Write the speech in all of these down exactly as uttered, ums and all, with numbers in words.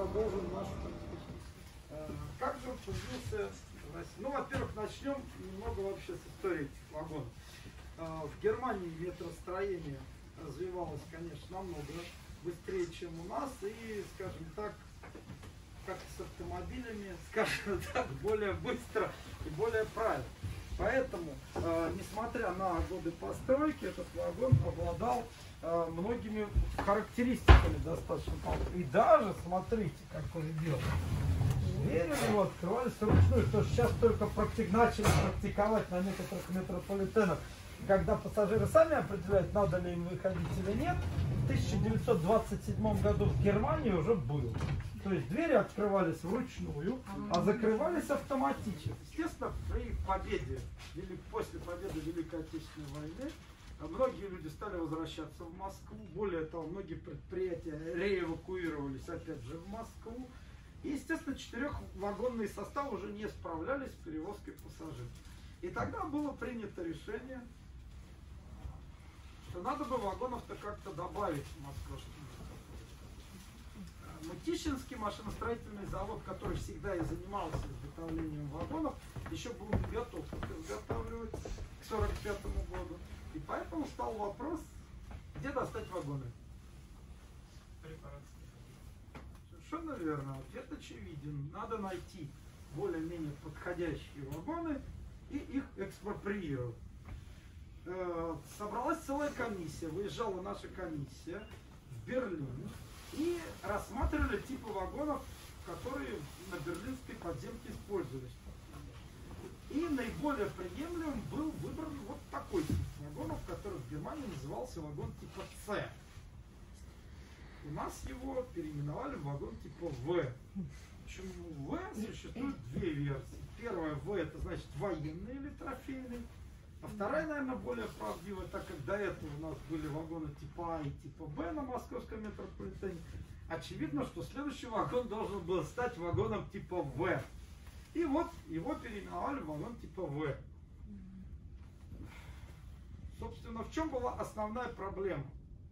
продолжим нашу э, как же появился в России? Ну, во-первых, начнем немного вообще с истории этих вагонов. Э, в Германии метростроение развивалось, конечно, намного быстрее, чем у нас, и, скажем так, как с автомобилями, скажем так, более быстро и более правильно. Поэтому, э, несмотря на годы постройки, этот вагон обладал э, многими характеристиками достаточно. И даже, смотрите, как он делал. Двери у него открывались вручную, что сейчас только практик, начали практиковать на некоторых метрополитенах, когда пассажиры сами определяют, надо ли им выходить или нет. В тысяча девятьсот двадцать седьмом году в Германии уже был. То есть двери открывались вручную, а закрывались автоматически. Естественно, при победе, или после победы Великой Отечественной войны, многие люди стали возвращаться в Москву. Более того, многие предприятия реэвакуировались опять же в Москву. И, естественно, четырехвагонные составы уже не справлялись с перевозкой пассажиров. И тогда было принято решение, что надо бы вагонов-то как-то добавить в московский. Мытищинский машиностроительный завод, который всегда и занимался изготовлением вагонов, еще был не готов их изготавливать к сорок пятому году. И поэтому стал вопрос, где достать вагоны. Совершенно верно. Ответ очевиден. Надо найти более-менее подходящие вагоны и их экспроприировать. Собралась целая комиссия, выезжала наша комиссия в Берлин. И рассматривали типы вагонов, которые на берлинской подземке использовались. И наиболее приемлемым был выбран вот такой тип вагонов, который в Германии назывался вагон типа С. У нас его переименовали в вагон типа В. Почему В? Существует две версии. Первая В, это значит военный или трофейный. А вторая, наверное, более правдивая, так как до этого у нас были вагоны типа А и типа Б на московском метрополитене. Очевидно, что следующий вагон должен был стать вагоном типа В. И вот его переименовали в вагон типа В. Собственно, в чем была основная проблема?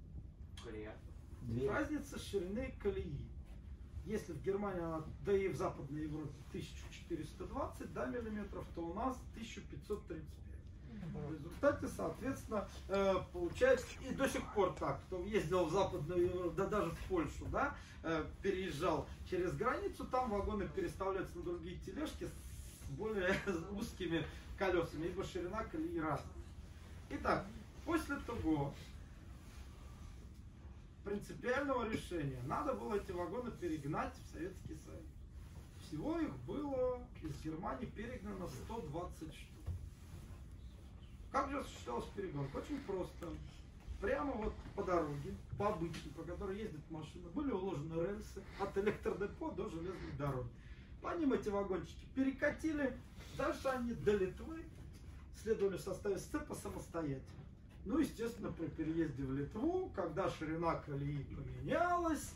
Разница ширины колеи. Если в Германии она, да и в Западной Европе тысяча четыреста двадцать да, миллиметров, то у нас тысяча пятьсот тридцать пять. В результате, соответственно, получается, и до сих пор так, кто ездил в Западную Европу, да даже в Польшу, да, переезжал через границу, там вагоны переставляются на другие тележки с более узкими колесами, ибо ширина колеи разная. Итак, после того принципиального решения надо было эти вагоны перегнать в Советский Союз. Всего их было из Германии перегнано сто двадцать штук. Как же осуществлялась перегонка? Очень просто. Прямо вот по дороге, по обычной, по которой ездят машины, были уложены рельсы от электродепо до железной дороги. По ним эти вагончики перекатили, дальше они до Литвы следовали в составе сцепа самостоятельно. Ну, естественно, при переезде в Литву, когда ширина колеи поменялась,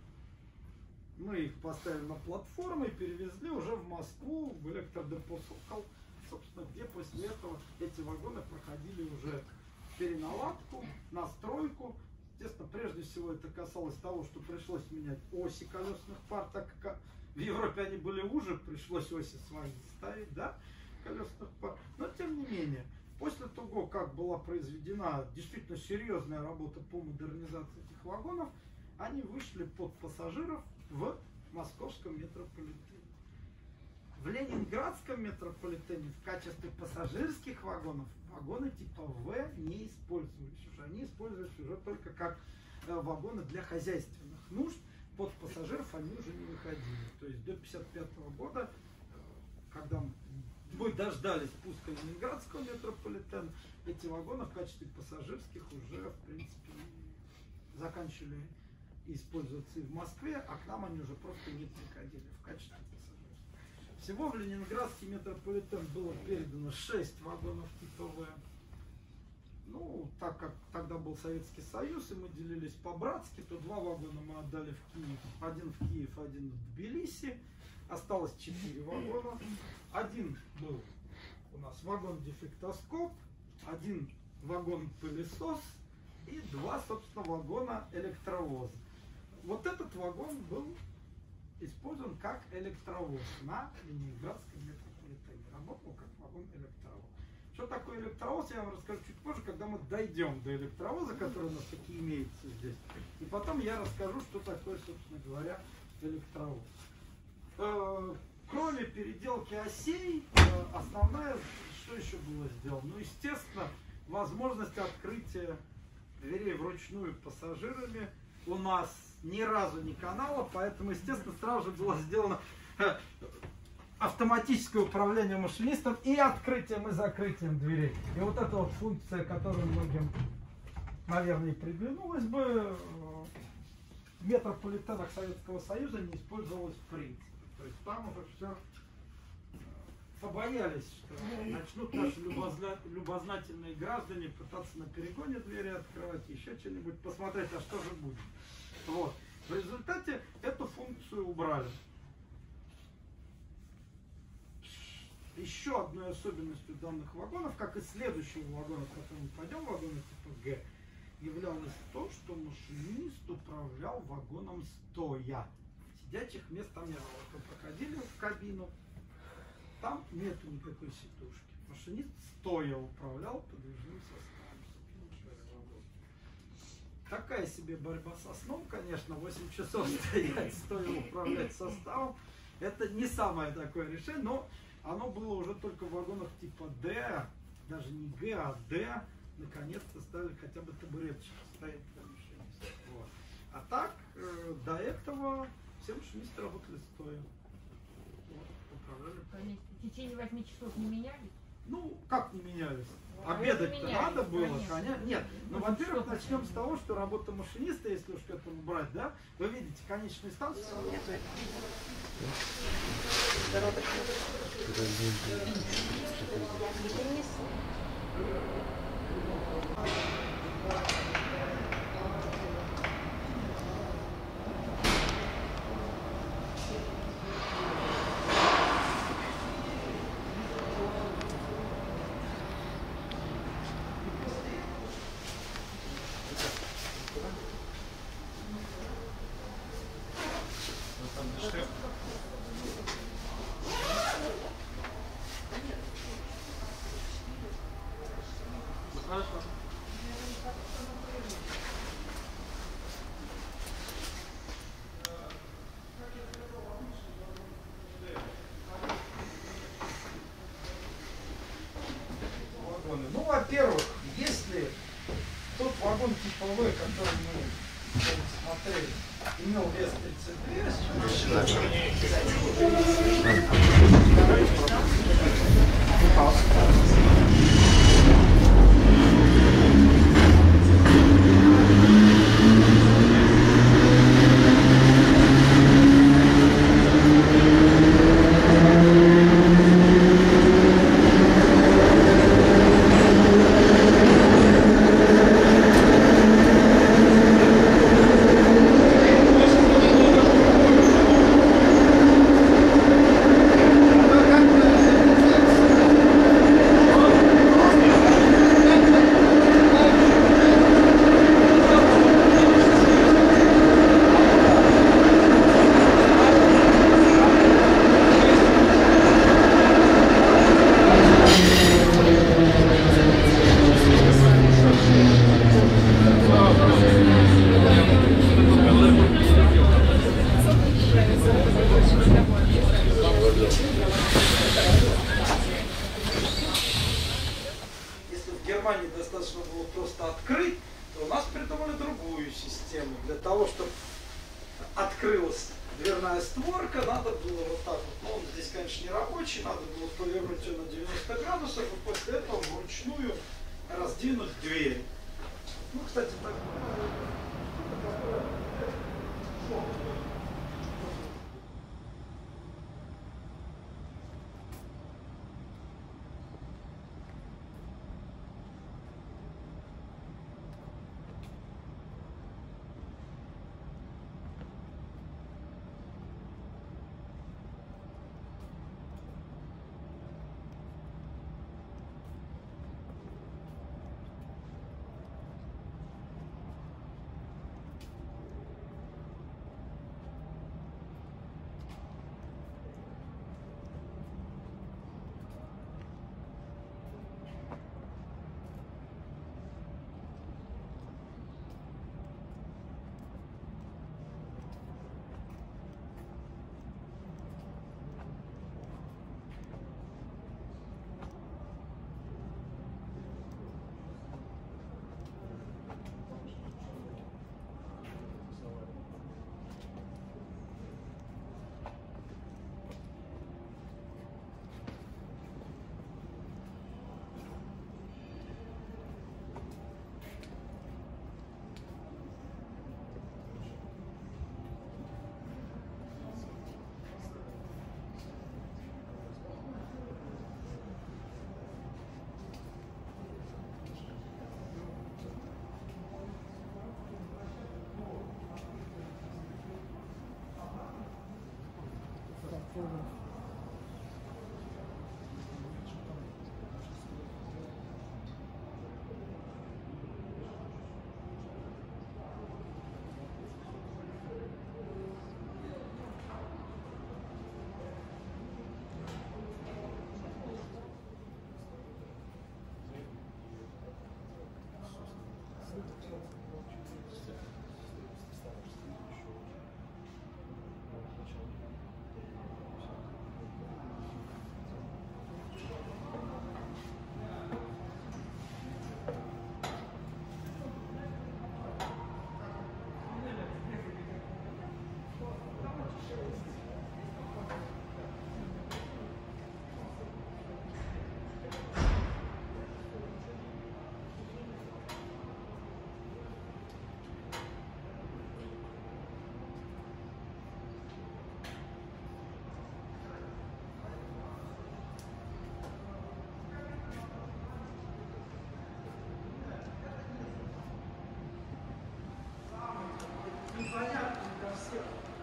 мы их поставили на платформу и перевезли уже в Москву, в электродепо Сокол, собственно, где после этого эти вагоны проходили уже переналадку, настройку. Естественно, прежде всего это касалось того, что пришлось менять оси колесных пар, так как в Европе они были уже, пришлось оси свои ставить, да, колесных пар. Но тем не менее, после того, как была произведена действительно серьезная работа по модернизации этих вагонов, они вышли под пассажиров в московском метрополитене. В ленинградском метрополитене в качестве пассажирских вагонов вагоны типа В не использовались уже. Они использовались уже только как вагоны для хозяйственных нужд. Под пассажиров они уже не выходили. То есть до пятьдесят пятого года, когда мы дождались пуска ленинградского метрополитена, эти вагоны в качестве пассажирских уже, в принципе, заканчивали использоваться и в Москве, а к нам они уже просто не приходили в качестве пассажиров. Всего в ленинградский метрополитен было передано шесть вагонов типа В. Ну, так как тогда был Советский Союз, и мы делились по-братски, то два вагона мы отдали в Киев. Один в Киев, один в Тбилиси. Осталось четыре вагона. Один был у нас вагон-дефектоскоп, один вагон-пылесос и два, собственно, вагона электровоза. Вот этот вагон был использован как электровоз на Ленинградском метрополитене. Работал как вагон-электровоз. Что такое электровоз, я вам расскажу чуть позже, когда мы дойдем до электровоза, который у нас таки имеется здесь. И потом я расскажу, что такое, собственно говоря, электровоз. Кроме переделки осей, основная, что еще было сделано? Ну, естественно, возможность открытия дверей вручную пассажирами. У нас ни разу не канала, поэтому, естественно, сразу же было сделано автоматическое управление машинистом и открытием и закрытием дверей. И вот эта вот функция, которая многим, наверное, приглянулась бы, в метрополитенах Советского Союза не использовалась в принципе. То есть там уже все побоялись, что начнут наши любозна... любознательные граждане пытаться на перегоне двери открывать, еще что-нибудь посмотреть, а что же будет. Вот. В результате эту функцию убрали. Еще одной особенностью данных вагонов, как и следующего вагона, в котором мы пойдем, вагона типа Г, являлось то, что машинист управлял вагоном стоя. Сидячих мест там не было. Мы проходили в кабину, там нету никакой сидушки. Машинист стоя управлял подвижным составом. Такая себе борьба со сном, конечно, восемь часов стоять, стоя управлять составом. Это не самое такое решение, но оно было уже только в вагонах типа Д, даже не Г, а Д. Наконец-то ставили хотя бы табуреточки стоять для машиниста. Вот. А так, э, до этого все машинисты работали стоя. Вот, управляли. В течение восьми часов не менялись? Ну, как не менялись? Ну, Обедать-то надо было, конечно. конечно. Нет, ну, Ну, во-первых, что начнем хотите? с того, что работа машиниста, если уж к этому брать, да, вы видите, конечную станцию. Ну, во-первых, если тот вагон типа В, который мы смотрели, имел вес тридцать две, если в Германии достаточно было просто открыть, то у нас придумали другую систему. Для того, чтобы открылась дверная створка, надо было вот так вот. Ну, он здесь, конечно, не рабочий, надо было повернуть ее на девяносто градусов и после этого вручную раздвинуть дверь. Ну, кстати, так. Непонятно для всех.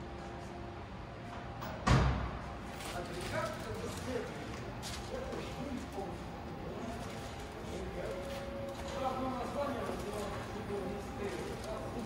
Агрегат это следует. Это шум полностью. Одно название развивалось в любом мистерии.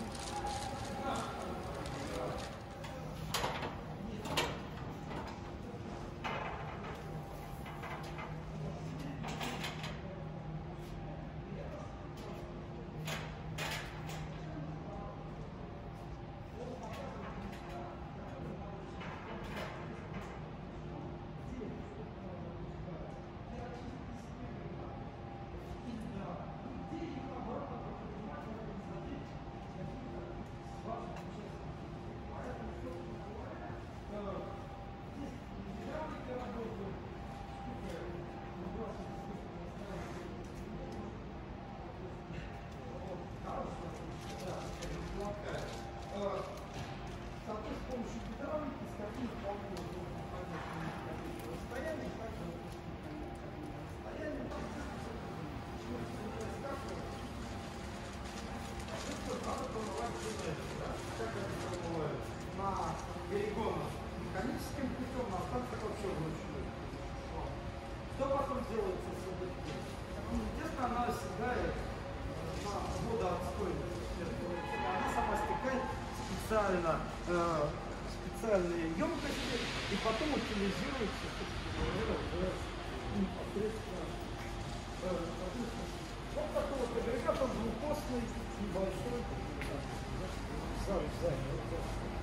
На перегонах механическим путем, на станциях вообще вручную. Что потом делается с этой путем? Ну, естественно, она оседает на водоотстойность. Она сама стекает специально, э, специальные емкости и потом утилизируется уже непосредственно. Э, вот такой вот агрегат, он двухосный, небольшой. Сам, сам,